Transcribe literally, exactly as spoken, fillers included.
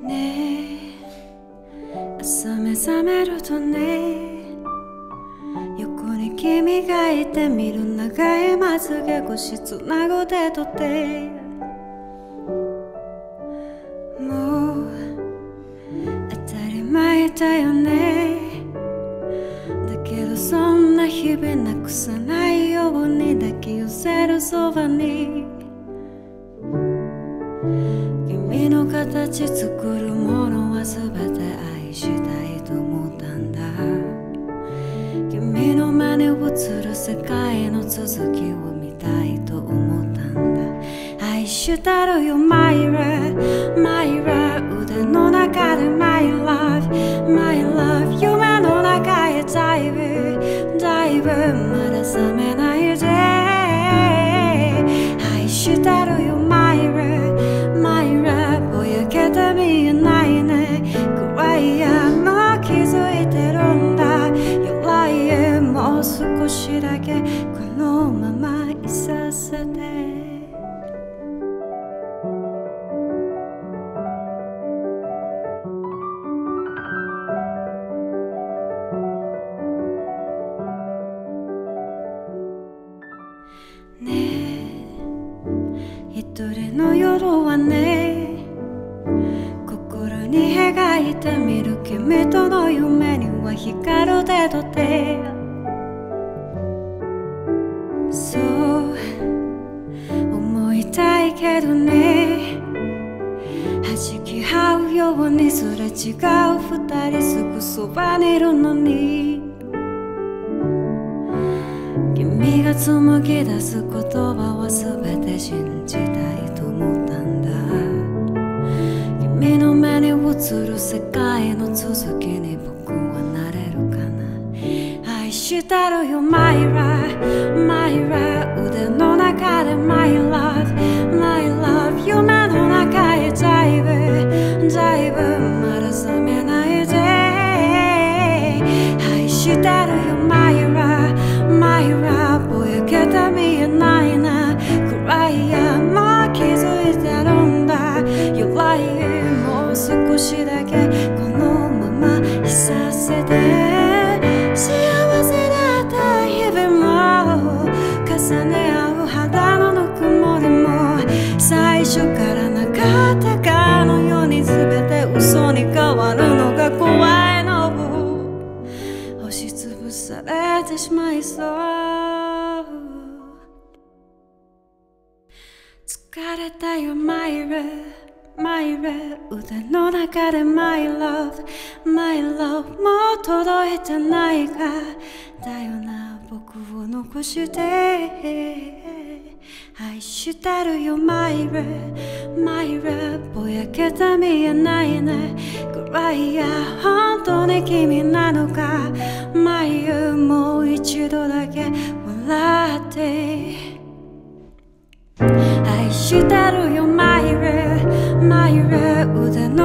ねえ朝目覚めるとね、横に君がいて見る長いまつげ腰つなぐ手と手、もう当たり前だよね。だけどそんな日々なくさないように抱き寄せるそばに、君の形作るものは全て愛したいと思ったんだ。君の目に映る世界の続きを見たいと思ったんだ。愛したるよ Myra Myra 腕の中で My love My love 夢の中へダイブダイブ、まだ覚めないで愛したるよ Myra Myra ぼやけて見えないね、暗い山気づいてるんだ。You're lying、 もう少しだけこのままいさせて。一人の夜はね、心に描いてみる君との夢には光る手と手、そう思いたいけどね、弾き合うようにすれ違う二人すぐそばにいるのに、君が紡ぎ出す言葉は全て信じたいと思ったんだ。君の目に映る世界の続きに僕はなれるかな。愛したるよ Myra Myra 腕の中で My love My love 夢の中へダイブダイブ、まだ覚めないで愛したるよ Myra Myra ぼやけて見えないな、暗い山気づいてるんだ。You're lying、 もう少しだけこのままいさせて。幸せだった日々も重ね合う肌のぬくもりも最初からなかったかのように全て嘘に変わるのが怖いの、押しつぶされてしまいそう。疲れたよ Myra Myra 腕の中で My love My love もう届いてないかだよな、僕を残して愛してるよ Myra Myra ぼやけて見えないね、暗いや本当に君なのか。Myra もう一度だけ笑って愛してるよ Myra Myra 腕の